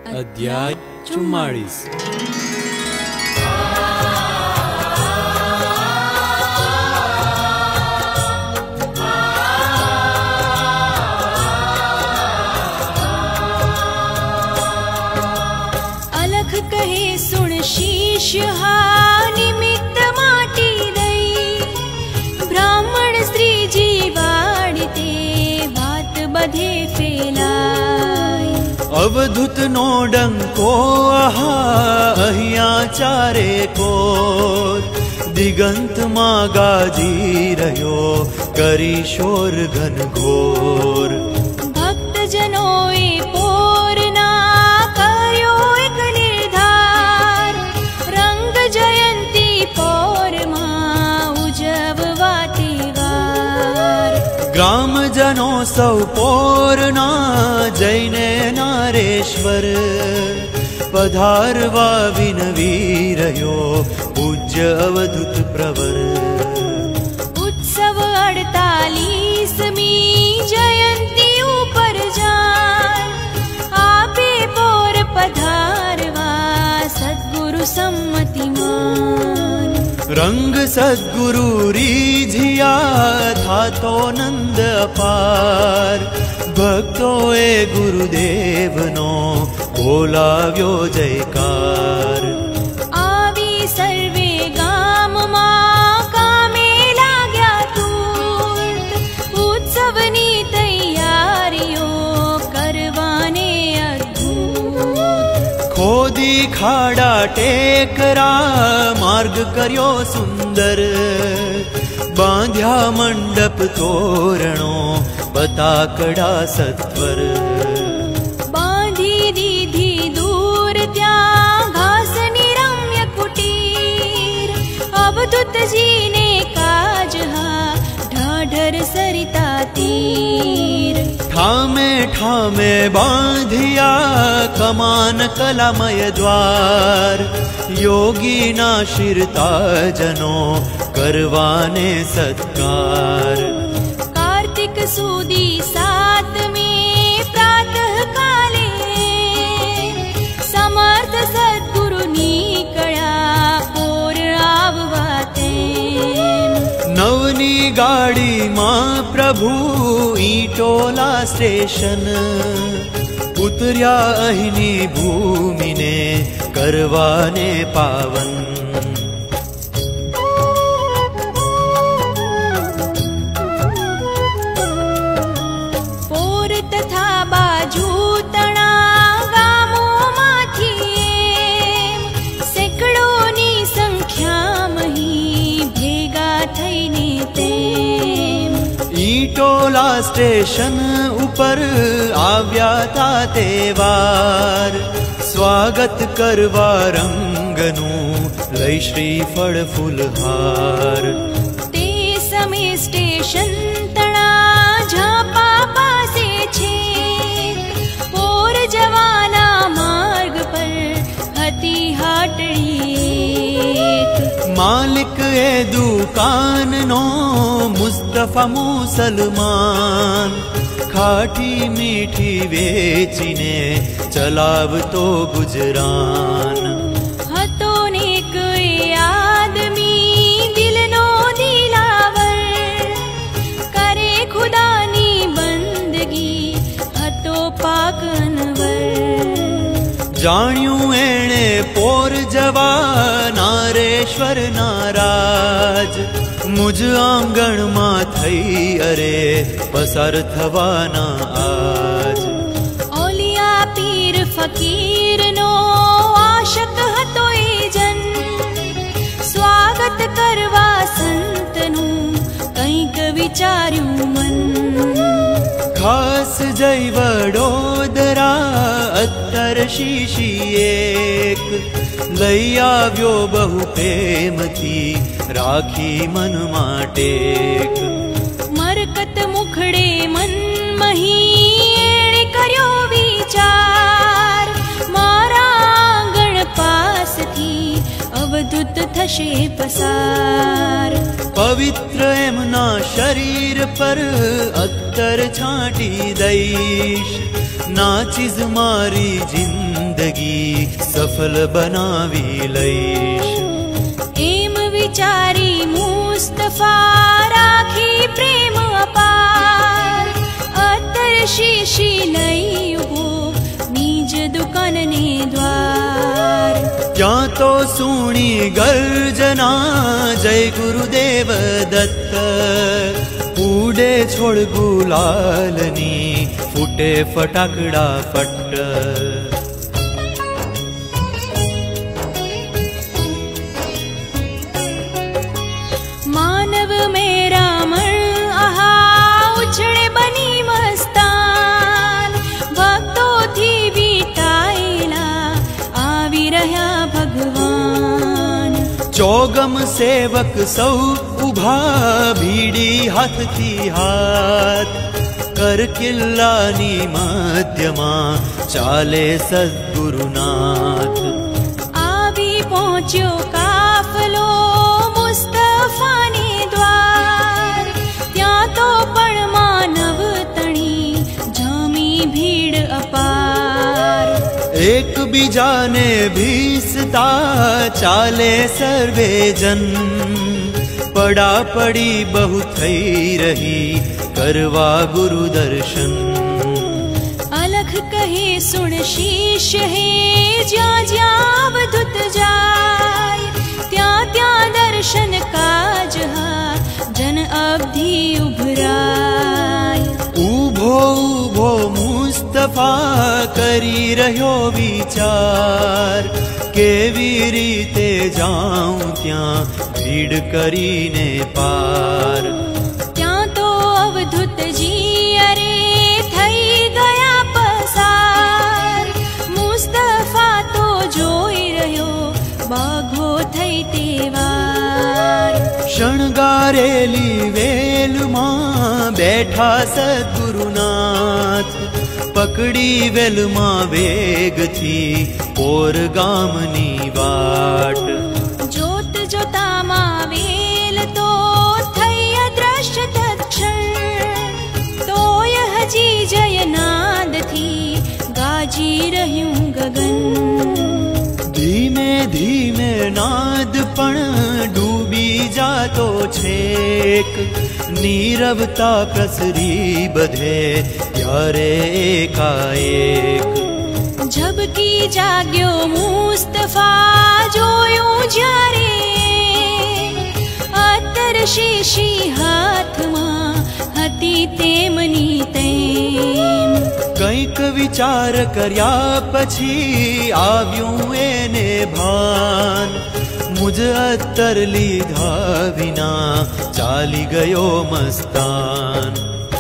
અધ્યાય 44। अलख कहे सुन शीश हा निमित्त माटी दई, ब्राह्मण स्त्री जीवाड़ी ते बात बधे फैलाई। अवधूत नो डंको आहा अहिया चारे कोर, दिगंत मां गाजी रह्यो करी शोर घन घोर। भक्त जनोए पोरना कर्यो एक निर्धार, रंग जयंती पोर मां उजववा तहेवार। ग्राम जनो सौ पोरना जैने नारेश्वर, पधारवा विनवी रह्यो पूज्य अवधूत प्रवर। उत्सव 48मी जयंती ऊपर जान, आपे पोर पधारवा सद्गुरु सम्मति मान। रंग सद्गुरु रीझिया था तो नंद अपार, भक्तो ए गुरुदेव नो बोलाव्यो जयकार। आवी सर्वे गाम मां कामे लाग्या तूर्त, उत्सवनी तैयारीओ करवाने अद्भुत। खोदी खाड़ा टेकरा मार्ग कर्यो सुंदर, बांध्या मंडप तोरणो पताकड़ा सत्वर। बांधी दीधी दूर त्या घासनी रम्य कुटीर, अवधूत जी ने काज हा ढाढर सरिता तीर। ठामे ठामे बांधिया कमान कलामय द्वार, योगी ना शिरता जनो करवाने सत्कार। कार्तिक सुदी 7 प्रातः काले, समर्थ सद्गुरु निकळ्या पोर आववाते। नवनी गाड़ी मां प्रभु ईटोला स्टेशन, उतर्या अहिनी भूमि ने करवाने पावन। पोर तथा बाजू तणा गामो माथी, सेकड़ोनी संख्या मही भेगा थईने तेम। ईटोला स्टेशन ऊपर आव्या था तेवार, स्वागत करवा रंगनु लई श्रीफळ फूलहार। ते समय स्टेशन तणा झापा पासे छे, पोर जवाना मार्ग पर हती हाटड़ी एक। मालिक ए दुकान नो मुस्तफा मुसलमान, खाटी मीठी वेचीने चलावतो गुजरान। हतो नेक ए आदमी दिलनो दिलावर, करे खुदानी बंदगी हतो पाक अनवर। जाण्यू एणे पोर जवा नारेश्वर नाराज, मुझ आंगण मां थई अरे पसार थवाना आज। ओलिया पीर फकीर नो आशक हतो ए जन, स्वागत करवा संतनु कंईक विचार्यु मन। खास जय वडोदरा अत्तर शीशी एक, लई आव्यो बहु प्रेमथी राखी मन माटेक। मरकत मुखड़े मन मही एणे कर्यो विचार, मारा आंगण पास थी अवधूत थशे पसार। पवित्र एमना शरीर पर अत्तर छांटी दईश, नाचीज मारी जिंदगी सफल बनावी लईश। एम विचारी मुस्तफा राखी प्रेम अपार, अतर शीशी लई उभो निज दुकान ने द्वार। क्या तो सुनी गर्जना जय गुरुदेव दत्त, उडे छोड़ गुलालनी फूटे फटाकड़ा फट। मानव मेरा मन आहा उछड़े बनी मस्तान, भक्तों थी बीटाएला आवी रह्या भगवान। चौगम सेवक सौ उभा भीड़ी हाथ थी हाथ, कर किल्लानी मध्यमा चाले सद्गुरुनाथ। आवी पहुंच्यो काफलो मुस्तफाने द्वार, त्या तो पण मानव तणी जामी भीड़ अपार। एक बीजाने भीसता चाले सर्वे जन, पड़ा पड़ी बहु थई रही करवा गुरु दर्शन। अलख कहे सुन शीश है ज्या ज्या अवधुत जाय, त्या त्या दर्शन काज हा जन अवधि उभराय। उभो उभो मुस्तफा करी रह्यो विचार, केवी रीते जाऊं त्या भीड़ करीने पार। त्या तो अवधुत जी अरे थई गया पसार, मुस्तफा तो जोई रह्यो बाघो थई तेवार। शणगारेली वेल मां बैठा सद्गुरुनाथ, पकड़ी वेल मां वेग थी पोर गामनी वाट। जोत जोता मां वेल तो थई अदृश्य तत्क्षण, तो यह जी जयनाद थी गाजी रह्यूं गगन। धीमे धीमे नाद पण डूबी जातो छेक, नीरवता प्रसरी बधे यारे एकाएक। झबकी जाग्यो मुस्तफा जोयो ज्यारे, अतर शीशी हाथ मां हती तेमनी तेम। कंईक विचार कर्या पछी आव्यूं एने भान, मुझ अत्तर लीधा विना चाली गयो मस्तान।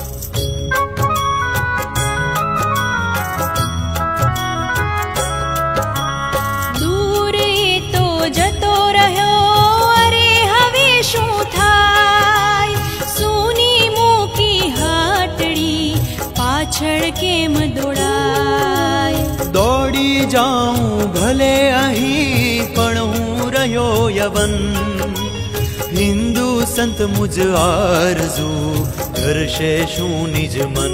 दूर तो जतो रह्यो अरे हवे शुं थाय, सूनी मूकी हाटड़ी पाछड़ केम दौड़ाय। दौड़ी जाऊं भले अहीं पण हूँ रह्यो यवन, हिंदू संत मुझ आरजू करशे शू निज मन।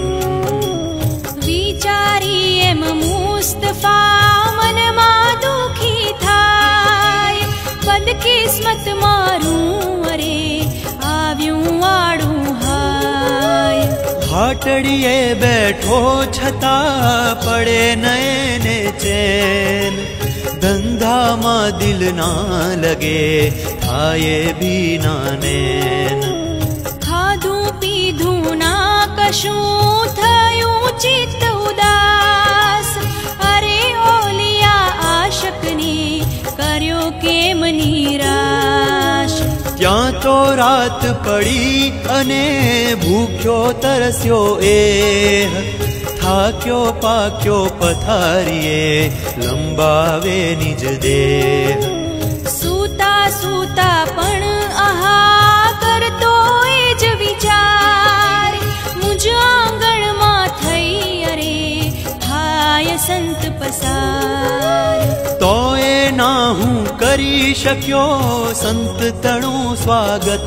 विचारी एम मुस्तफा मन मां दुखी थाय, बदकिस्मत मारूं अरे आव्यूं आड़ूं हाय। हाटड़िए बैठो छता पड़े नयने चैन, धंधा मां दिल ना लगे थाये भी ना नैन। खाधू पीधू ना कशूं थयूं चित्त उदास, अरे ओलिया आशकने कर्यो केम निराश। क्या तो रात पड़ी अने भूख्यो तरस्यो एह, थाक्यो पाक्यो पथारिए लंबावे निज देह। सूता सूता पण आहा करतो एज विचार, मुझ आंगण मां थई अरे थाय संत पसार। तो ए नाहू करी शक्यो संत तणु स्वागत,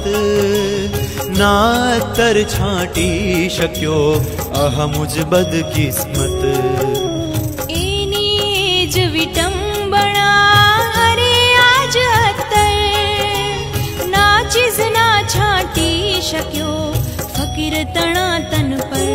ना तर छाटी शक्यो अह मुझ बदकिस्मत। તણા તન પર.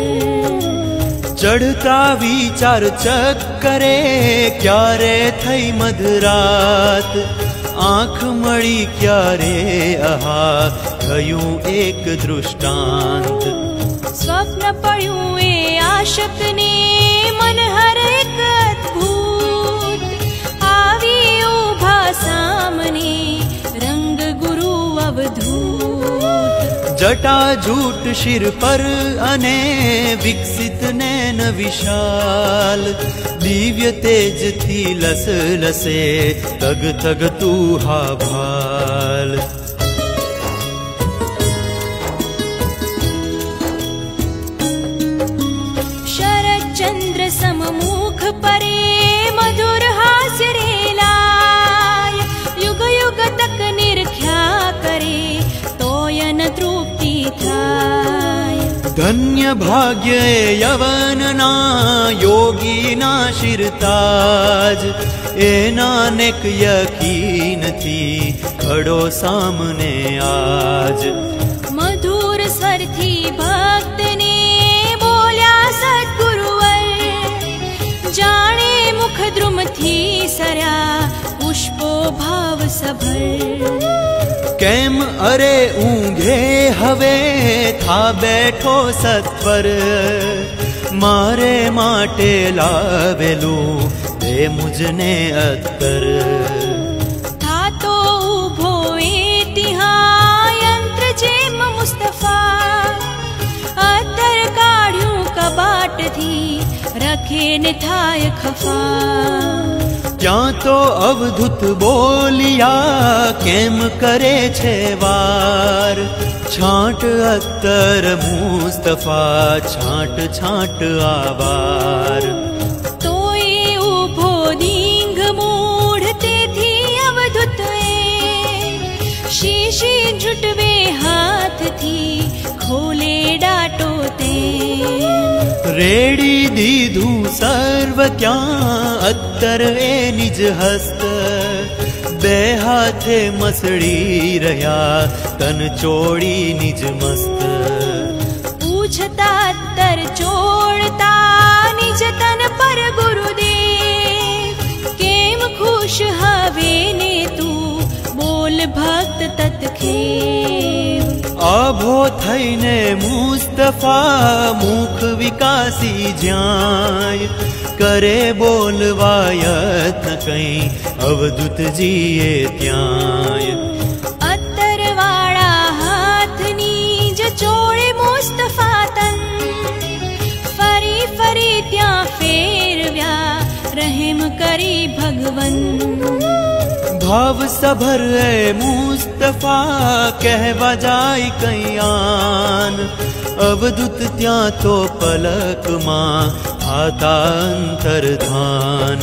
ચઢતા વિચાર ચક્કરે ક્યારે થઈ મધરાત, આંખ મળી ક્યારે આહા થયું એક દૃષ્ટાંત. સ્વપ્ન પડ્યું એ આશકને મનહર એક અદ્ભુત, આવી ઉભા સામને રંગ ગુરુ અવધૂત. જટા જૂટ શિર પર અને વિકસિત નૈન વિશાલ, દિવ્ય તેજથી લસ લસે તગ તગ તું હા ભાલ. શરદચંદ્ર સમમુખ પરે મધુર હાસ્ય રેલાય, યુગ યુગ તક નિરખ્યા કરે તોયન તૃપ્તિ થાય. ધન્ય ભાગ્ય યવનના યોગીના શિરતાજ, એના નેક યકીનથી ખડો સામને આજ. મધુર સ્વરથી ભક્તને બોલ્યા સદ્ગુરુવર, જાણે મુખ દ્રુમથી સર્યા પુષ્પો ભાવ સભર. કેમ અરે ઊંઘે હવે થા બેઠો સત્વર, મારે માટે લાવેલું દે મુજને અત્તર. થાતો ઊભો એ તિહા યંત્ર જેમ મુસ્તફા, અત્તર કાઢ્યું કબાટથી રખે ને થાય ખફા. ત્યાં તો અવધૂત બોલિયા કેમ કરે છે વાર, છાંટ અત્તર મુસ્તફા છાંટ છાંટ આવાર. તોય ઊભો દીંગ મૂઢ તેથી અવધૂત શીશી ઝૂટવે હાથથી ખોલે ડાટો તે. રેડી દીધું સર્વ ક્યાં અત્તર એ નિજ હસ્ત, બે હાથે મસળી રહ્યા તન ચોળી નિજ મસ્ત. પૂછતા અત્તર ચોળતા નિજ તન પર ગુરુદેવ, કેમ ખુશ હવે ને તું બોલ ભક્ત તત્ખેવ. આભો થઈને મુસ્તફા મુખ વિકાસી જ્યાંય, કરે બોલવા યત્ન કઈ અવધૂતજીએ ત્યાંય. અત્તરવાળા હાથની જ ચોળે મુસ્તફા તન, ફરી ફરી ત્યાં ફેરવ્યા રહેમ કરી ભગવન. ભાવ સભર એ મુસ્તફા કહેવા જાય કઈ આન, અવધૂત ત્યાં તો પલકમાં થાતા અંતર્ધાન.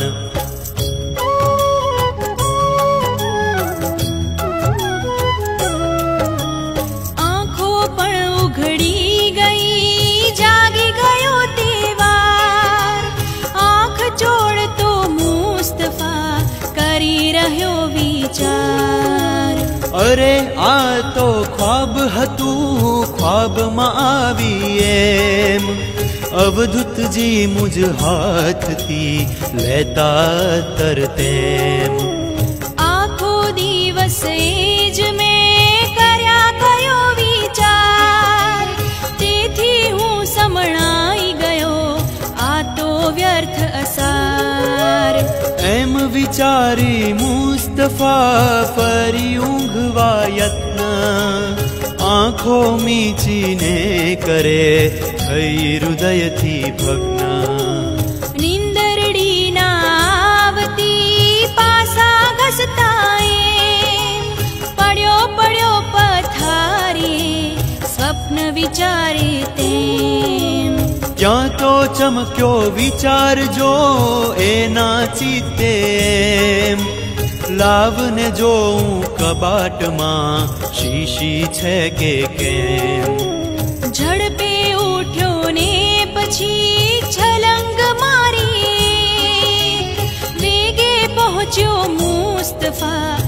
આંખો પણ ઉઘડી ગઈ જાગી ગયો તે વાર, આંખ જોડતો મુસ્તફા કરી રહ્યો વિચાર. અરે આ તો ખ્વાબ હતું ખ્વાબમાં આવી એમ, અવધૂતજી મુજ હાથથી લેતા તરતેમ. આખો દિવસ એ જ મેં કર્યા કયો વિચાર, તેથી હું સમણાઈ ગયો આ તો વ્યર્થ અસાર. એમ વિચારી મુસ્તફા ફરી ઊંઘવા યત્ન, આંખો મીચીને કરે થઈ હૃદયથી ભગ્ન. નિંદરડી ના આવતી પાસા ઘસતા એમ, પડ્યો પડ્યો પથારી સ્વપ્ન વિચારે તેમ. ત્યાં તો ચમક્યો વિચાર જો એના ચિત્તે એમ, લાવને જોઉં કબાટમાં શીશી છે કે કેમ. ઝડપે ઉઠ્યો ને પછી છલંગ મારી, વેગે પહોંચ્યો મુસ્તફા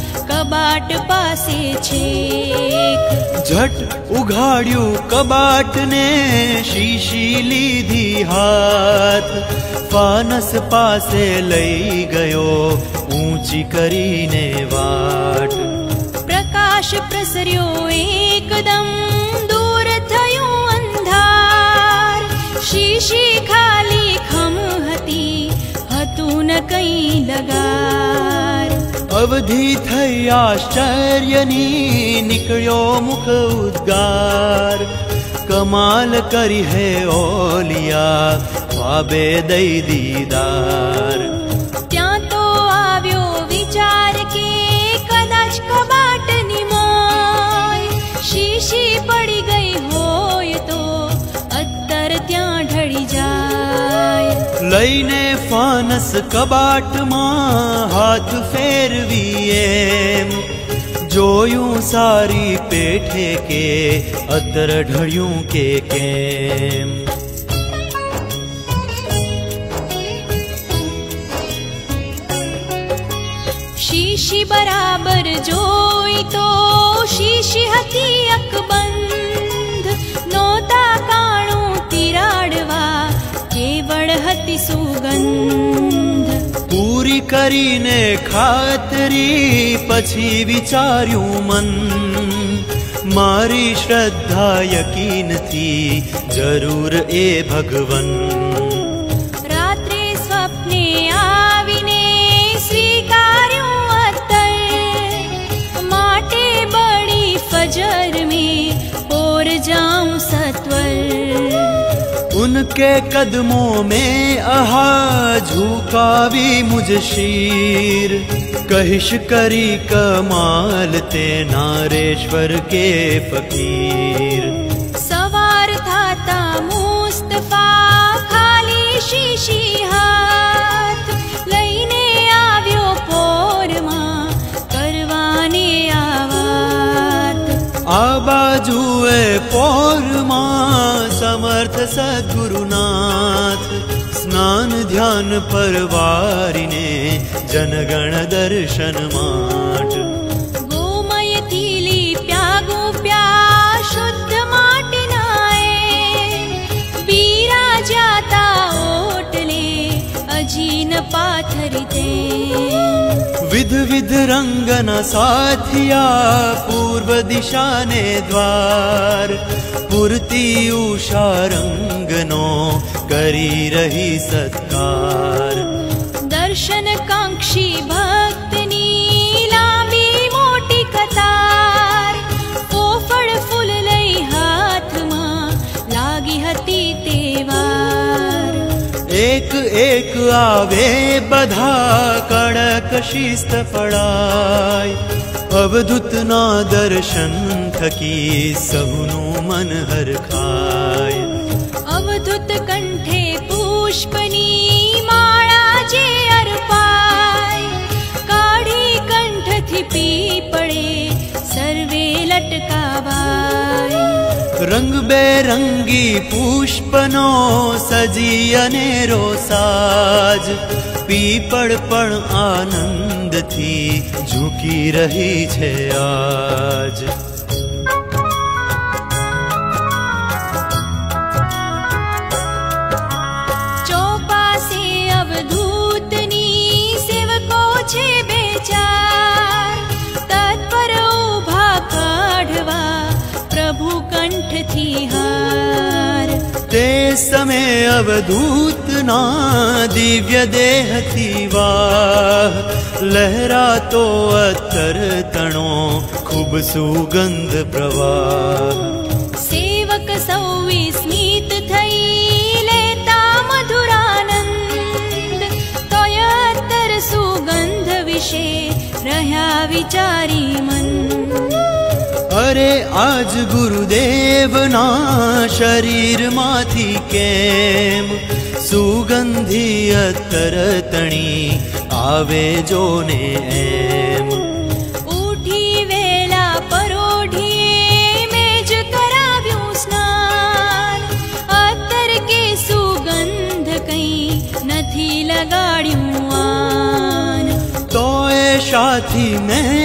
કબાટ પાસે છેક. झट उघाड्યું कबाट ने शीशी લીધી हाथ. फानस पासे लई गयो ऊंची કરીને વાટ. પ્રકાશ પ્રસર્યો એકદમ દૂર થયું અંધાર. શીશી ખાલી ખમ હતી, હતું ન કઈ લગાર. अवधि थई आश्चर्यनी निकळ्यो मुख उद्गार. कमाल करी है ओलिया ख्वाबे दई दीदार. ત્યાં તો આવ્યો વિચાર કે કદાચ કબાટની મોય શીશી પડી ગઈ હોય તો અત્તર ત્યાં ઢળી જાય. લઈને ફાનસ કબાટમાં હાથ ફેરવી એમ જોયું સારી પેઠે કે અત્તર ઢળ્યું કે કેમ. શીશી બરાબર જોઈ તો શીશી હતી અકબંધ. નહોતા કાણું તિરાડવા, કેવળ હતી સુગંધ. પૂરી કરીને ખાતરી પછી વિચાર્યું મન. મારી શ્રદ્ધા યકીનથી જરૂર એ ભગવન. રાત્રે સ્વપ્ને આવીને સ્વીકાર્યું અત્તર. માટે બડી ફજર में पोर जाऊं सत्वर. उनके कदमों में आहा झुकावी मुझ शीर. कहिश करी कमाल ते नारेश्वर के फकीर. सवार थाता मुस्तफा खाली શીશી હાથ લઈને આવ્યો પોરમાં કરવાને આ વાત. આ બાજુએ પોરમાં समर्थ सद्गुरुनाथ. स्नान ध्यान परवारीने जनगण दर्शन माट. ગોમયથી લીપ્યા ગોપ્યા શુદ્ધ માટનાએ. બિરાજાતા ઓટલે અજીન પાથરી તે. विध विध रंगना साथिया पूर्व दिशा ने द्वार. पुरती उषा रंगनो करी रही सत्कार. દર્શન કાંક્ષી ભક્તની લાંબી મોટી કતાર. પોફળ ફૂલ લઈ હાથમાં લાગી હતી તેવાર. एक एक आवे बधा कड़क शिस्त पड़ाय. अवधूत ना दर्शन थकी સહુનું મન હરખાય. અવધૂત કંઠે પુષ્પની માળા જે અર્પાય. કાઢી કંઠથી પીપળે સર્વે લટકાવાય. रंग बेरंगी पुष्पनो सजी अनेरो साज. पीपड़ पण आनंद थी झूकी रही छे आज. ચોપાસે અવધૂતની સેવકો છે બેચાર. તત્પર ઉભા કાઢવા પ્રભુ કંઠથી હાર. તે समय अवधूत ना दिव्य देहती वाह. लहरातो अत्तर तणो खूब सुगंध प्रवाह. સેવક સૌ વિસ્મિત થઈ લેતા મધુરાનંદ. તોય અત્તર સુગંધ વિશે રહ્યા વિચારી મન. अरे आज गुरुदेव ना शरीर माथी केम सुगंधी अत्तर तणी आवे जोने एम. ઉઠી વેલા પરોઢીએ મેં જ કરાવ્યું સ્નાન. અત્તર કે સુગંધ કઈ નથી લગાડ્યું આન. तो ए साथी महकती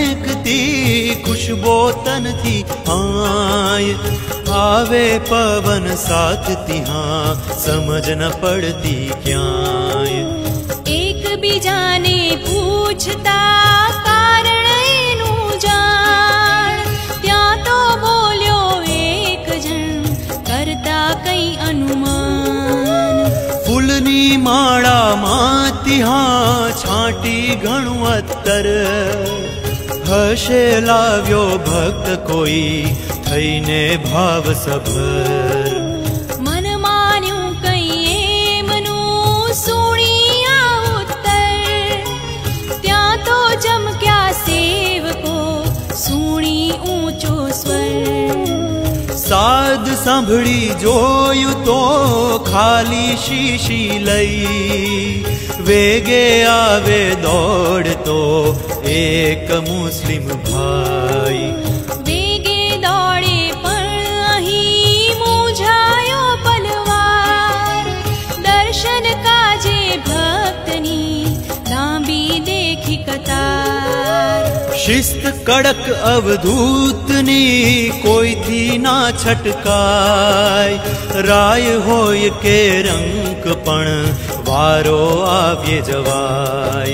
ती खुशबो तन थी आय। आवे पवन साथ तिहाँ समझ न पड़ती क्याय। एक बीजाने पूछता कारण एनु जान, त्या तो बोल्यो एक जन करता कई अनुमान। फूलनी माळा मां तिहाँ छांटी घणु अत्तर, हशे लाव्यो भक्त कोई थईने भाव सभर। मन मान्यू कई एमनु सुणिया उत्तर, त्या तो जमक्या सेवको सुणी ऊंचो स्वर। साध सांभળી જોયું તો ખાલી શીશી લઈ, વેગે આવે દોડતો એક મુસ્લિમ ભાઈ। વેગે દોડે પણ અહીં મૂંઝાયો પલવાર, દર્શન કાજે ભક્તની લાંબી देखी कतार। शिस्त कड़क अवधूतनी कोई थी ना छटकाय, राय होय के रंक पण वारो आव्ये जवाय।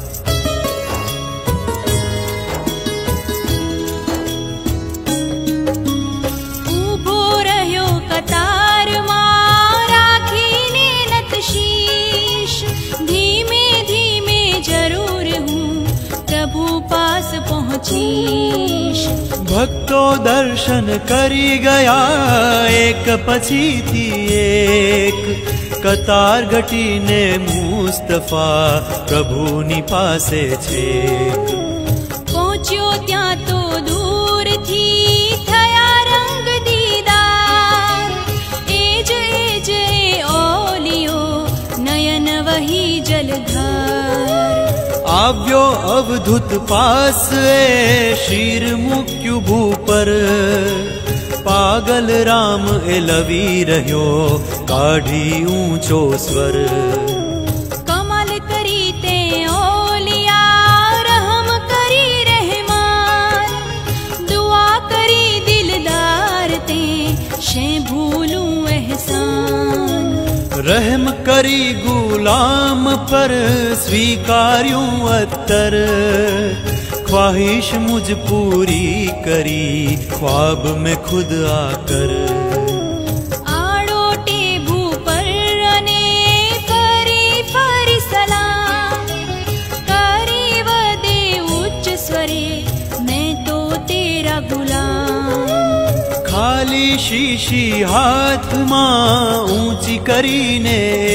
ऊभो रह्यो कतार मां राखीने नत शीश, धीमे धीमे जरूर हूँ प्रभु पास पहुँचीश। भक्तो दर्शन करी गया एक पछी थी एक, कतार घटीने मुस्तफा प्रभुनी पासे छेक। पहुँच्यो त्या तो दूर थी थया रंग दीदार, एज एज ओलियो नयन वही जलधार। આવ્યો અવધૂત પાસ એ શીર મૂક્યું ભૂપર, પાગલ રામ એ લવી રહ્યો કાઢી ઊંચો સ્વર। कमाल करी ते ओलिया रहम करी रहमान, दुआ करी दिलदार ते शे भूलूं एहसान। रहम करी गुलाम पर स्वीकार्यूं अत्तर, ख्वाहिश मुझ पूरी करी ख्वाब में खुद आकर। आड़ोटे भूपर अने फरी फरी सलाम, करी वदे उच्च स्वरे मैं तो तेरा गुलाम। खाली शीशी हाथ मां ऊंची करीने,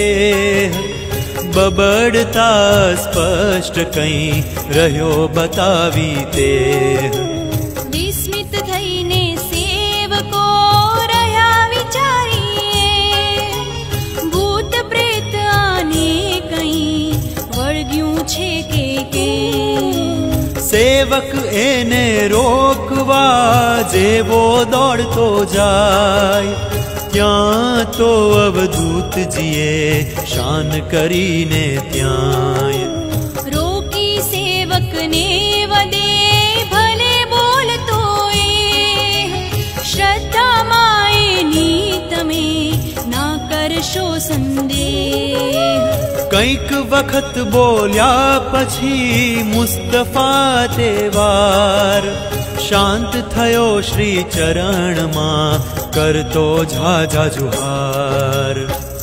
बबड़ता स्पष्ट कहीं रह्यो बतावी ते। विस्मित थईने सेवको रह्या विचारीए, भूत प्रेत आने कहीं वळग्यूं छे के। सेवक एने रोकवा जेवो दौड़तो जाय, ત્યાં તો અવધૂતજીએ શાન કરીને ત્યાંય। रोकी सेवक ने वदे भले बोलतो ए, श्रद्धा माए नी तमे ना करशो संदेह। કંઈક વખત બોલ્યા પછી મુસ્તફા તે વાર, શાંત થયો શ્રી ચરણમાં करतो झाझा जुहार।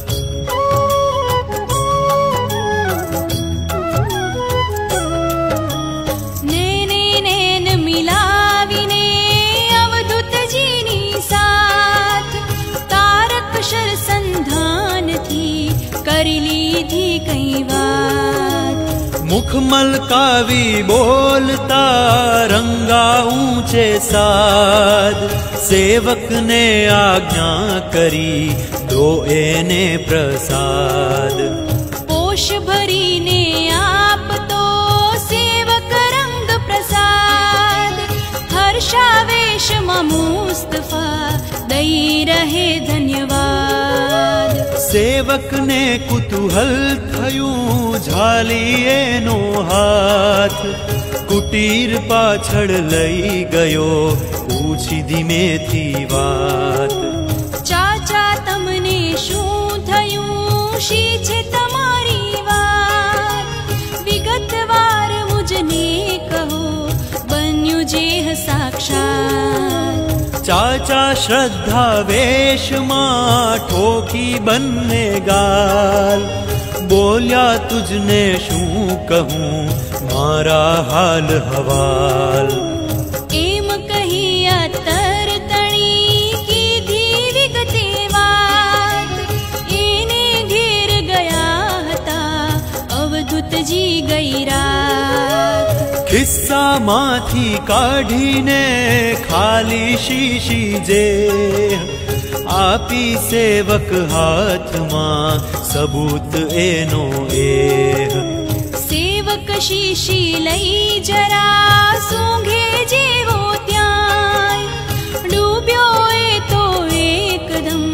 नैने नैन मिलावीने अवधूत जीनी साथ, तारक शर संधान थी करी लीधी कई बात। मुख मलकावी बोलता रंगा ऊंचे साद, सेवक ने आज्ञा करी दो एने प्रसाद। पोष भरी ने आप तो सेवक रंग प्रसाद, हर्षावेश में मुस्तफा दई रहे धन्यवाद। सेवक ने कुतूहल थयूं झाली एनो हाथ, कुटीर पाछळ लई गयो पूछी धीमेथी વાત। चाचा तमने શું થયું શી છે તમારી વાત વિગતવાર મુજને કહો બન્યું જેહ સાક્ષાત। चाचा श्रद्धा वेशમાં ठोकी બંને ગાલ बोल्या तुझने शू कहूँ मारा हाल हवाल। एम कही अतर तणी कीधी विगते વાત એને ઘેર ગયા હતા અવધૂતજી ગઈ રાત। ખિસ્સા માંથી કાઢીને ખાલી શીશી જે આપી સેવક હાથમાં સબૂત એનો એહ। સેવક શીશી લઈ જરા સૂંઘે જેવો ત્યાંય ડૂબ્યો એ તો એકદમ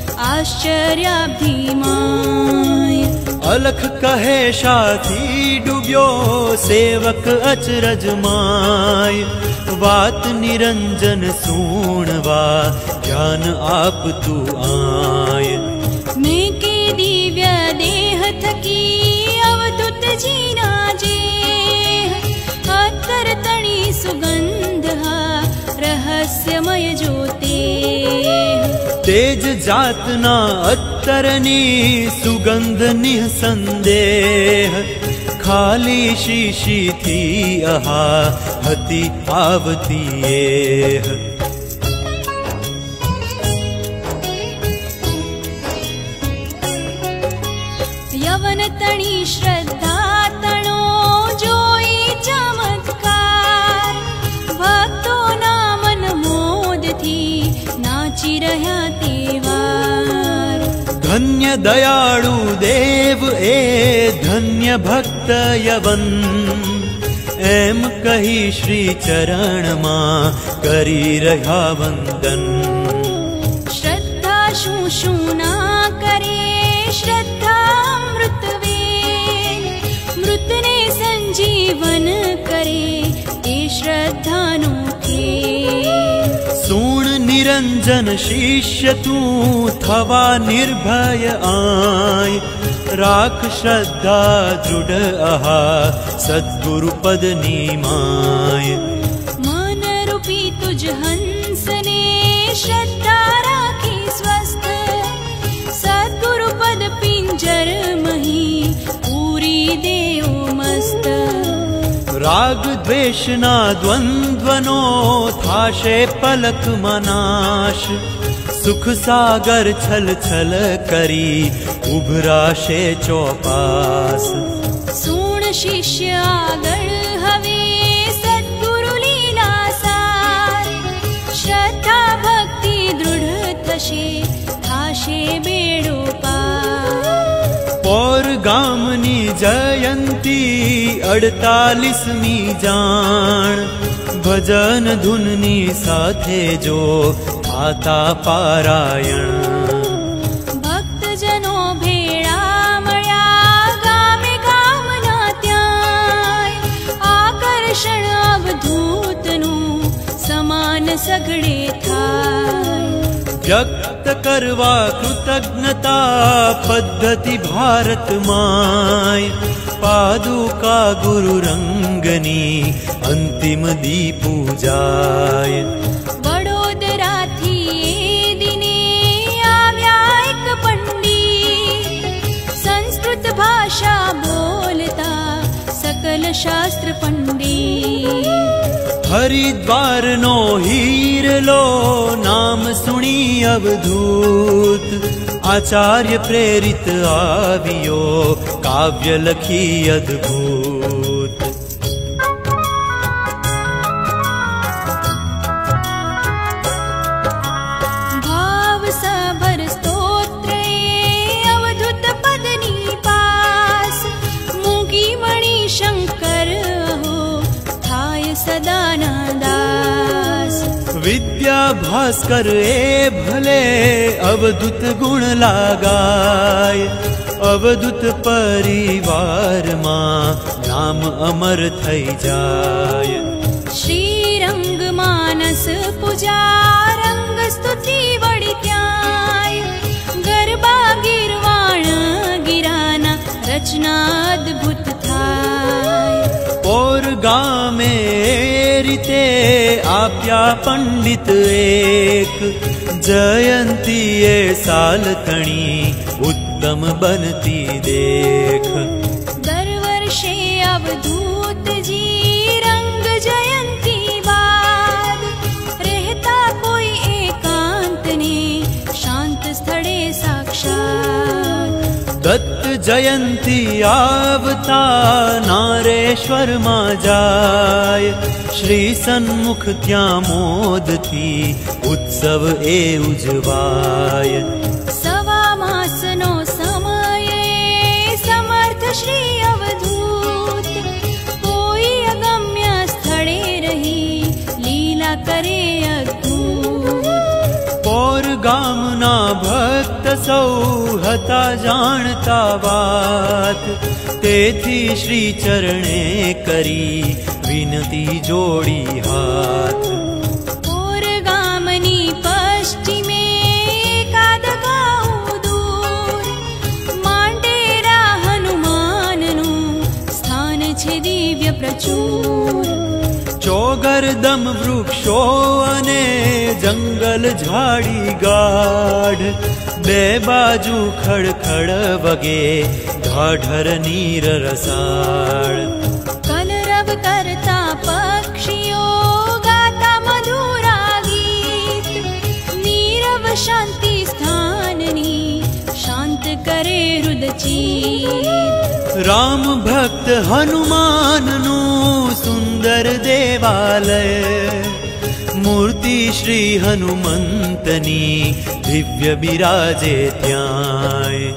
આશ્ચર્યાભિમાય। અલખ કહે શાથી ડૂબ્યો સેવક અચરજમાય। વાત નિરંજન સુણવા ધ્યાન આપતું આય। મેં કે દિવ્ય દેહ થકી અવધૂતજી ના જે અત્તર તણી સુગંધ હા રહસ્યમય જોતે। તેજ જાતના અત્તરની સુગંધ નિઃસંદેહ ખાલી શીશીથી અહા હતી આવતી એહ। યવન તણી શ્રદ્ધા તણો જોઈ ચમત્કાર ભક્તોના મન મોદથી નાચી રહ્યા તેવાર। ધન્ય દયાળુ દેવ એ ધન્ય ભક્ત યવન એમ કહી શ્રી ચરણમાં કરી રહ્યા વંદન। શ્રદ્ધા શું શું ના કરે શ્રદ્ધા મૃતવેન મૃતને સંજીવન કરે એ શ્રદ્ધાનો ખેલ। સુણ નિરંજન શિષ્ય તું થવા નિર્ભય આય। રાખ શ્રદ્ધા દૃઢ અહા સદ્ગુરુ પદની માય। મન રૂપી તુજ હંસને શ્રદ્ધા રાખી સ્વસ્થ સદ્ગુરુ પદ પિંજર મહી પૂરી દેઓ મસ્ત। રાગ દ્વેષના દ્વંદ્વનો થાશે પલકમાં નાશ। સુખ સાગર છલ છલ કરી ઉભરાશે ચોપાસ। સુણ શિષ્ય આગળ હવે સદ્ગુરુ લીલા સાર શ્રદ્ધા ભક્તિ દૃઢ થશે થાશે બેડો પાર। પોર ગામની જયંતી 48મી જાણ ભજન ધૂનની સાથે જો થાતા પારાયણ। ભક્તજનો ભેળા મળ્યા ગામે ગામના ત્યાંય આકર્ષણ અવધૂતનું સમાન સઘળે થાય। વ્યક્ત કરવા કૃતજ્ઞતા પદ્ધતિ ભારતમાંય પાદુકા ગુરુ રંગની અંતિમ દી પૂજાય। વડોદરાથી એ દિને આવ્યા એક પંડિત સંસ્કૃત ભાષા બોલતા સકલ શાસ્ત્ર પંડિત। હરિદ્વારનો હીરલો નામ સુણી અવધૂત આચાર્ય પ્રેરિત આવ્યો કાવ્ય લખી અદ્ભુત। ભાવસભર સ્તોત્રે અવધૂત પદની પાસ મૂકી મણિ શંકર હો થાય સદાના દાસ। વિદ્યા ભાસ્કર એ ભલે અવધૂત ગુણ લાગાય। અવધૂત પરિવારમાં નામ અમર થઈ જાય. શ્રીરંગ માનસ પૂજા રંગ સ્તુતિ વળી ત્યાંય ગરબા ગીરવાણ ગિરાના રચના અદ્ભુત થાય. પોર ગામે રીતે આપ્યા પંડિત એક જયંતીએ સાલકણી ઉત્તમ બનતી દેખ. દર વર્ષે અવધૂતજી રંગ જયંતી બાદ રહેતા કોઈ એકાંતને શાંત સ્થળે સાક્ષાત. દત્ત જયંતી આવતા નારેશ્વરમાં જાય શ્રી સન્મુખ ત્યાં મોદથી ઉત્સવ એ ઉજવાય. સવા માસનો સમયે સમર્થ શ્રી અવધૂત કોઈ અગમ્ય સ્થળે રહી લીલા કરે અદ્ભુત. પોર ગામના ભક્ત સૌ હતા જાણતા વાત તેથી શ્રી ચરણે કરી વિનતી જોડી હાથ. પોર ગામની પશ્ચિમે એકાદ ગાઉં દૂર માંડેરા હનુમાનનું સ્થાન છે દિવ્ય પ્રચુર. ચોગરદમ વૃક્ષો અને જંગલ ઝાડી ગાઢ બે બાજુ ખડખડ વગે ઢાઢર નીર રસાળ. કલરવ કરતા પક્ષીઓ ગાતા મધુરા ગીત નીરવ શાંતિ સ્થાનની શાંત કરે હૃદચિત. રામ ભક્ત હનુમાનનું સુંદર દેવાલય મૂર્તિ શ્રી હનુમંતની દિવ્ય બિરાજે ત્યાંય.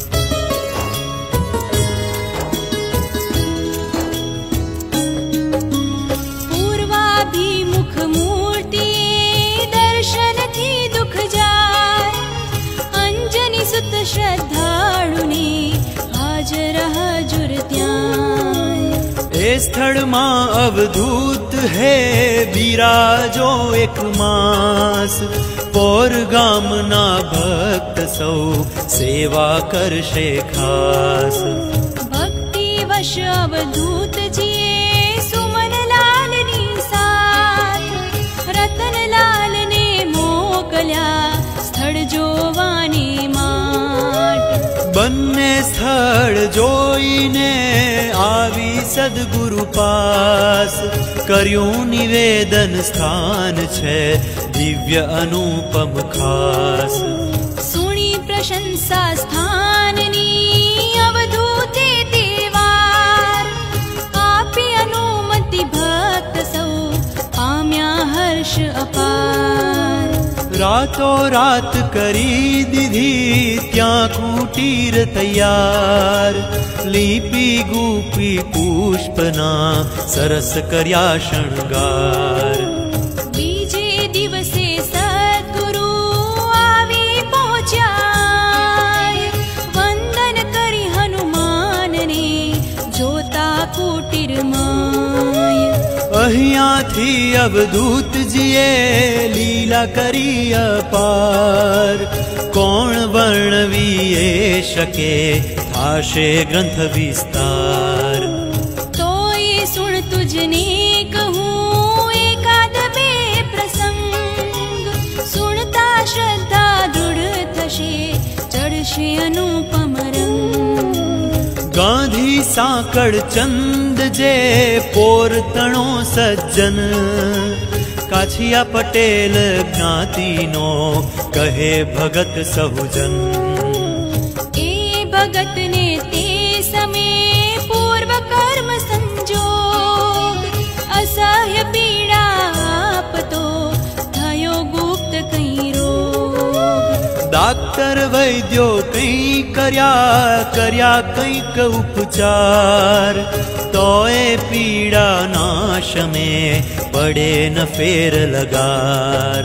પૂર્વાભિમુખ મૂર્તિ દર્શનથી દુઃખ જાય અંજની સુત શ્રદ્ધાળુને હાજર હજુર ત્યાં. એ સ્થળમાં અવધૂત હે બિરાજો એક માસ પોર ગામના ભક્ત સૌ સેવા કરશે ખાસ. ભક્તિ વશ અવધૂતજીએ સુમનલાલની સાથ રતનલાલને મોકલ્યા સ્થળ જોવાની માટ. બંને સ્થળ જોઈને આવી સદગુરુ પાસ કર્યું નિવેદન સ્થાન છે દિવ્ય અનુપમ ખાસ. સુણી પ્રશંસા સ્થાનની અવધૂતે તે વાર આપી અનુમતિ ભક્ત સૌ પામ્યા હર્ષ અપાર. રાતો રાત કરી દીધી ત્યાં કુટીર તૈયાર લીપી ગુપી પુષ્પના સરસ કર્યા શણગાર. બીજે દિવસે સદ્ગુરુ આવી પહોંચ્યા વંદન કરી હનુમાનને જોતા કુટીરમાં. અહીંયાથી અવધૂતજીએ લીલા કરી અપાર કોણ વર્ણવી એ શકે થાશે ગ્રંથ વિસ્તાર. તો એ સુણ તુજને કહું એકાદ બે પ્રસંગ સુણતા શ્રદ્ધા દૃઢ થશે ચડશે અનુપમ રંગ. ગાંધી સાંકળ ચંદ જે પોરતણો સજ્જન કાછિયા પટેલ જ્ઞાતિનો કહે ભગત સહુજન. એ ભગતને તે સમયે પૂર્વ કર્મ સંજોગ અસહ્ય પીડા આપતો થયો ગુપ્ત કઈ રોગ. ડાક્ટર વૈદ્યો કઈ કર્યા કંઈક ઉપચાર તોય પીડા નાશ में પડે ન ફેર લગાર.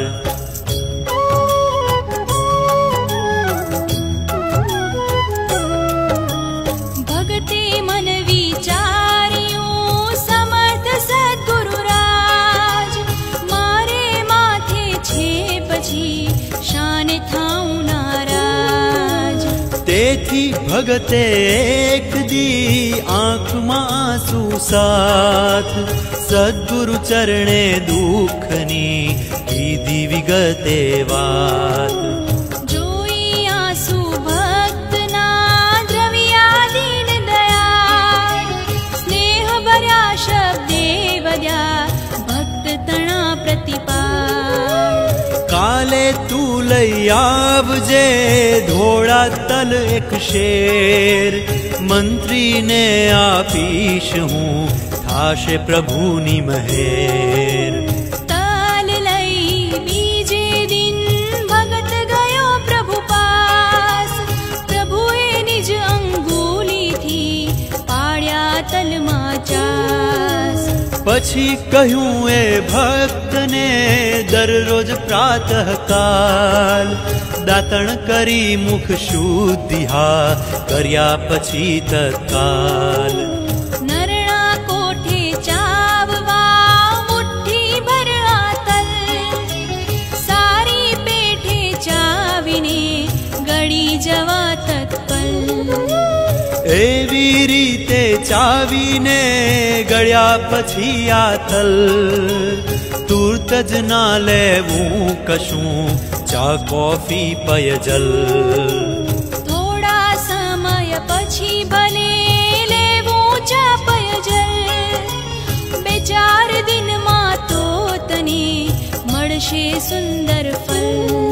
भगते एक दी आँख में आंसू साथ सद्गुरु चरणे दुखनी कीधी विगते वात। जोई आंसू भक्त ना द्रविया दीन दयाळ स्नेह भर्या शब्दे वद्या भक्त तणा प्रतिपाळ। काले तू लई आवजे धोळा तल एक शेर मंत्री ने आपीश हूँ थाशे प्रभुनी महेर। ताल लई बीजे दिन भगत गयो प्रभु पास प्रभुए निज अंगुली थी पाड्या तलमा चास। पछी कहूँ ए भक्त ने दररोज प्रातः काल दातण करी मुख शुद्धिहा कर्या पछी तत्काल। नरणा कोठे चाववा मुठ्ठी भर आतल सारी पेठे चावीने गળી जवा तत्पल। एवी रीते चावीने गळ्या पछी आतल तुरत ज ना लेवूं कशूं चा कॉफी पयजल। थोड़ा समय पछी भले लेवूं चा पयजल बेचार दिन मां तो तने मळशे सुंदर फल।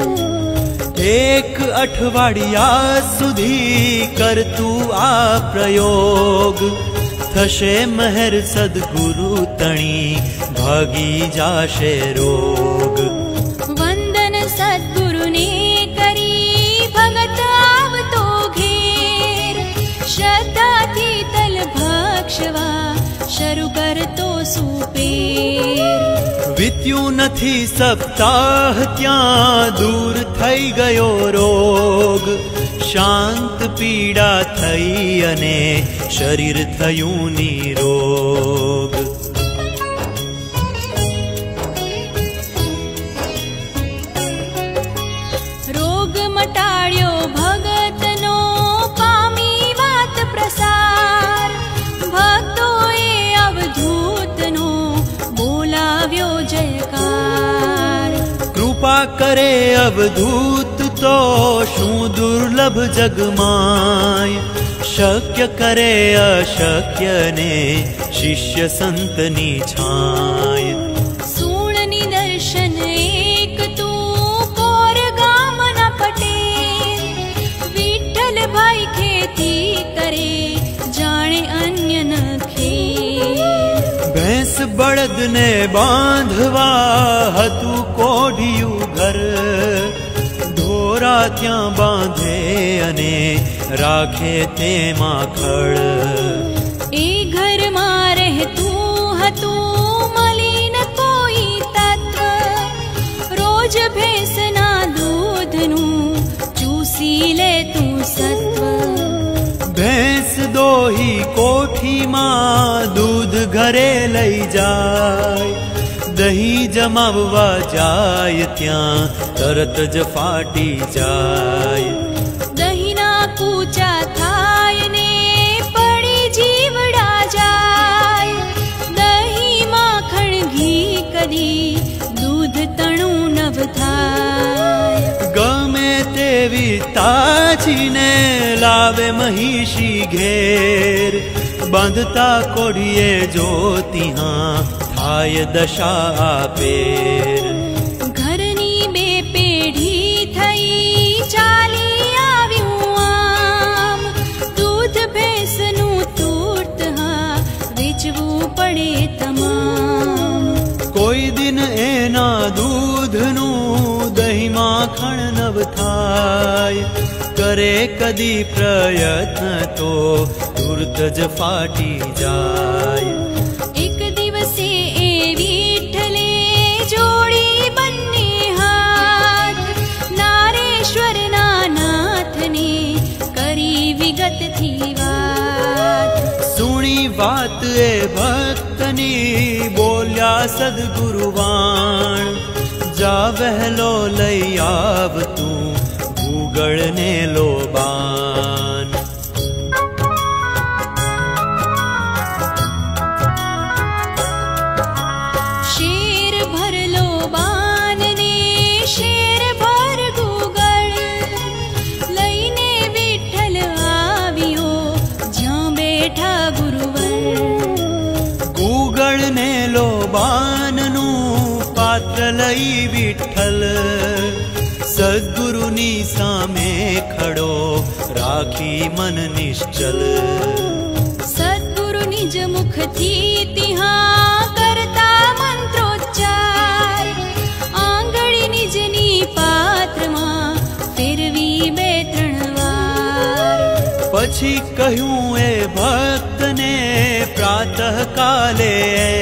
एक अठवाडिया सुधी करतू आ प्रयोग थशे महर सद्गुरु तणी भागी जाशे रोग। वंदन सद्गुरु ने करी भगत आवतो घेर श्रद्धा थी तल भक्षवा शरु करतो सुपेर। वीत्યું નથી સપ્તાહ ત્યાં दूर થઈ ગયો રોગ શાંત પીડા થઈ અને શરીર થયું નિરોગ। रोग मटाड्यो भगतनो पामी वात प्रसार भक्तोए अवधूतनो बोलाव्यो जयकार। कृपा करे अवधूत तो शू दुर्लभ जगमाय शक्य करे अशक्य ने शिष्य संतनी छाय। सूण निदर्शन एक तू कोर गामना पटेल विठ्ठल भाई खेती करे जाने अन्य न खेल। भैंस बળદ ने बांधवा हतु कोढियु घर ढोरा त्या बांधे अने राखे तेमा खड़। ए घर मा रहतू हतू मलिन कोई तत्व रोज भैंसना दूधनु चूसी ले तू सत्व। भैंस दोही कोठी मां दूध घरे लई जाय दही जमाववा जाय त्या तरत ज फाटी जाय। दहीना कूचा थाय ने पड़ी जीवड़ा जाय दही माखण घी कदी दूध तणु नव थाय। गमे तेवी ताजी ने लावे महिषी घेर बांधता कोढ़िए जोतिहा थाय दशा पेर। घरनी बे पेढ़ी थई चाली आव्યું આમ दूध ભેંસનું તૂટ હા વેચવું પડે તમામ। कोई दिन एना दूधनु दही माखण नव थाय करे कदी प्रयत्न तो तुरत ज फाटी जाय। एक दिवसे ए विठ्ठले जोड़ी बन्ने हाथ नारेश्वर ना नाथने करी विगत थी वात। सुनी बात ए भक्तनी बोल्या सद्गुरुवाण जा वहलो लई आव तू गूगल ने लोबान। બાનનું પાત્ર લઈ વિઠ્ઠલ સદ્ગુરુની સામે ખડો રાખી મન નિશ્ચલ સદ્ગુરુ નિજ મુખથી તિહા કરતા મંત્રોચ્ચાર આંગળી નિજની પાત્રમાં ફેરવી 2-3 વાર પછી કહ્યું એ ભક્તને પ્રાતઃ કાલે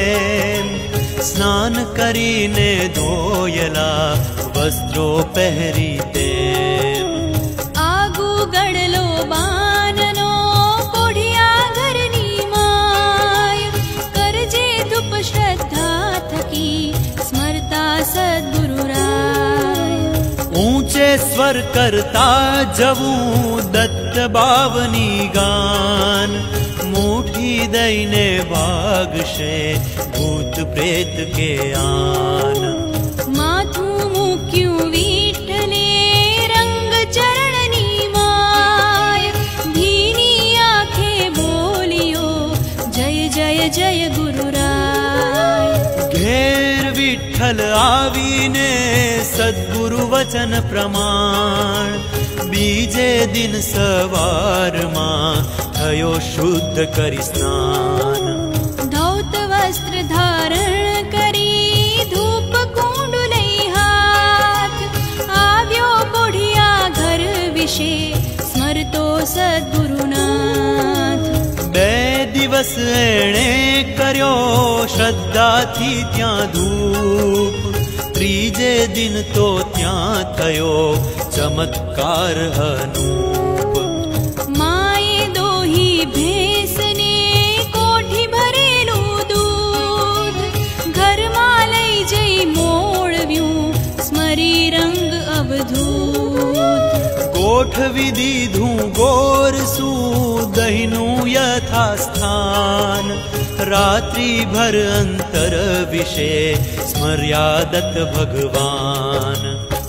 સ્નાન કરીને ધોયેલા વસ્ત્રો પહેરી તેમ આગુ ગડલો બાનનો કોઢિયા ઘરની માય કરજે ધૂપ શ્રદ્ધા થકી સ્મરતા સદ્ગુરુ રાય ઊંચે સ્વર કરતા જવું દત્ત બાવની ગાન મુઠ્ઠી દઈને ભાગશે ભૂત પ્રેત કે આન માથું મૂક્યું વિઠ્ઠલે રંગ ચરણની માય ધીની આંખે બોલ્યો જય જય જય ગુરુરાય ઘેર વિઠ્ઠલ આવીને સદ્ગુરુ વચન પ્રમાણ બીજે દિન સવારમાં થયો શુદ્ધ કરી સ્નાન ધૌત વસ્ત્ર ધારણ કરી ધૂપ કુંડ લઈ હાથ આવ્યો કોઢિયા ઘર વિશે સ્મરતો સદ્ગુરુનાથ 2 દિવસ એણે કર્યો શ્રદ્ધાથી ત્યાં ધૂપ ત્રીજે દિન તો ત્યાં થયો ચમત્કાર અનૂપ માએ દોહી ભેંસને કોઠી ભરેલું દૂધ ઘરમાં લઈ જઈ મોળવ્યું સ્મરી રંગ અવધૂત ગોઠવી દીધું ગોરસું દહીંનું યથાસ્થાન રાત્રિભર અંતર વિશે સ્મર્યા દત્ત ભગવાન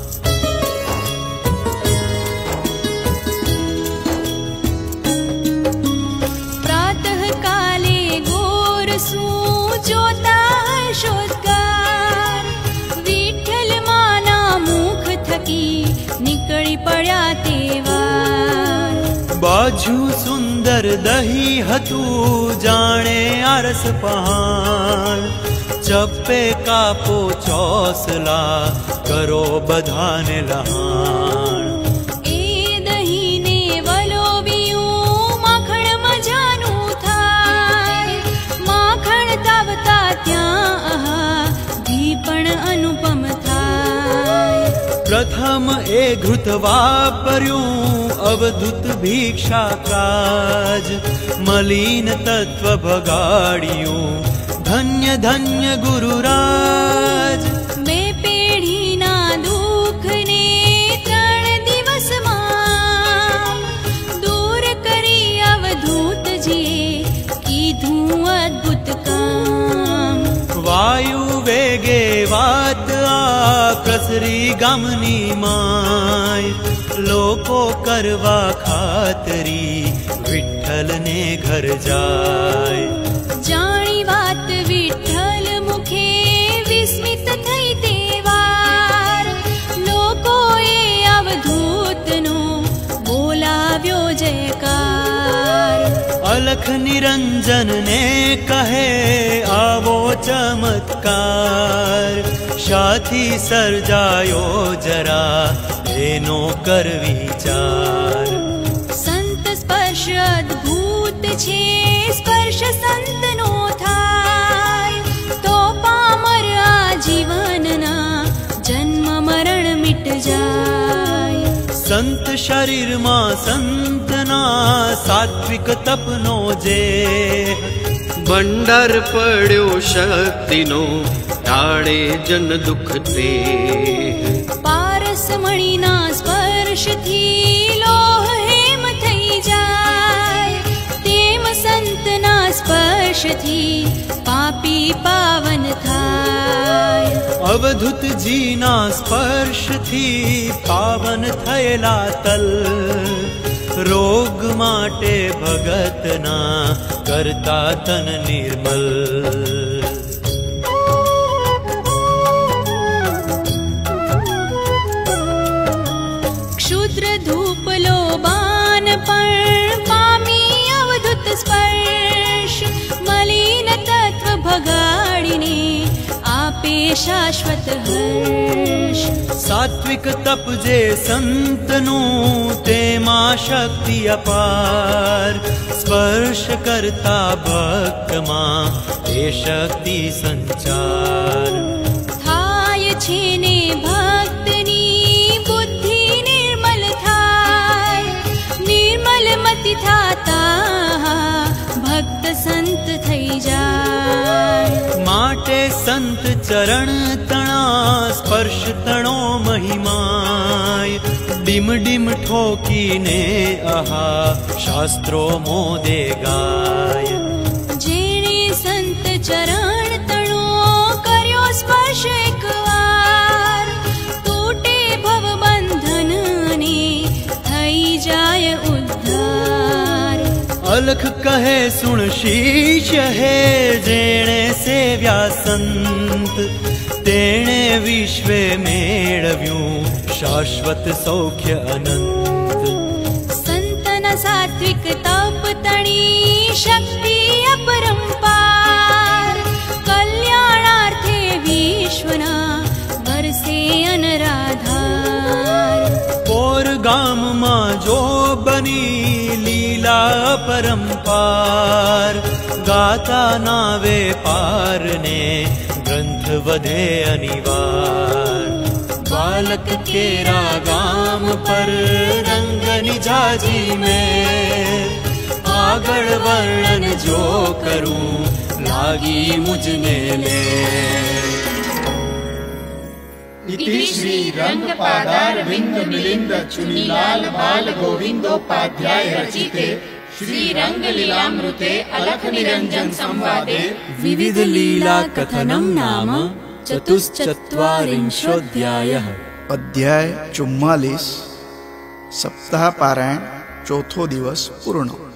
પ્રાતઃ કાલે ગોરસું જોતા હર્ષોદ્ગાર વિઠ્ઠલ માના મુખ થકી નીકળી પડ્યા તેવાર બાજુ સુંદર દહીં હતું જાણે આરસ પહાણ ચપ્પે કાપો ચોસલા કરો બધાને લહાણ એ દહીંને વલોવ્યું માખણ મજાનું થાય માખણ તાવતા ત્યાં આહા ઘી પણ અનુપમ થાય પ્રથમ એ ઘૃત વાપર્યું અવધૂત ભિક્ષા કાજ મલિન તત્વ ભગાડ્યું ધન્ય ધન્ય ગુરુરાજ 2 પેઢીના દુઃખને 3 દિવસમાં દૂર કરી અવધૂતજીએ કીધું અદ્ભુત કામ વાયુ વેગે વાત આ કસરી ગામની માય લોકો કરવા ખાતરી વિઠ્ઠલને ઘર જાય જાણી વાત વિઠ્ઠલ મુખે વિસ્મિત થઈ તેવાર લોકોએ અવધૂતનો બોલાવ્યો જયકાર અલખ નિરંજનને કહે આવો ચમત્કાર શાથી સર્જાયો જરા એનો કર વિચાર સંત સ્પર્શ અદ્ભુત છે સ્પર્શ સંતનો થાય તો પામર આ જીવનના જન્મ મરણ મિટ જાય સંત શરીરમાં સંતના સાત્વિક તપનો જે ભંડાર પડ્યો શક્તિનો ટાળે જન દુઃખ તે પારસમણીના સ્પર્શથી લોહ હેમ થઈ જાય તેમ સંતના સ્પર્શથી પાપી પાવન થાય અવધૂતજીના સ્પર્શથી પાવન થયેલા તલ રોગ માટે ભગતના કરતા તન નિર્મલ भगाड़ीने आपे शाश्वत हर्ष। सात्विक तप जे संतनु तेमा शक्ति अपार, स्पर्श करता भक्त मां ए शक्ति संचार। थाय छेने भक्तनी बुद्धि निर्मल थाय, निर्मल मति थाता भक्त संत थई जाय। माटे संत चरण तणा स्पर्श तणो महिमाय, डिम डिम ठोकी ने आहा शास्त्रो मोदे गाय। जेणे संत चरण तणो कर्यो स्पर्श एक वार, तूटे भव बंधन ने थई जाय उद्धार। अलख कहे सुन शीश है, जेणे सेव्या संत तेणे विश्वे मेळव्यूं शाश्वत सौख्य अनंत। संतन सात्विक तप तणी शक्ति अपरंपार, कल्याणार्थे विश्वना वरसे अनराधार। पोर गाम मां जो बनी लीला परंपार, गाता नावे पार ने ग्रंथ वधे अनिवार। बालक केरा गाम पर रंग निजाजी में, आगळ वर्णन जो करूं लागी मुझ में ले। इति श्री रंगपादारविंद मिलिंद चुनीलाल बाल गोविंदोपाध्याय रचिते श्री रंगलीलामृते अलख निरंजन संवादे विविध लीला कथनम नाम चतुश्चत्वारिंशोऽध्यायः। अध्याय 44 सप्ताह पारायण चौथो दिवस पूर्ण।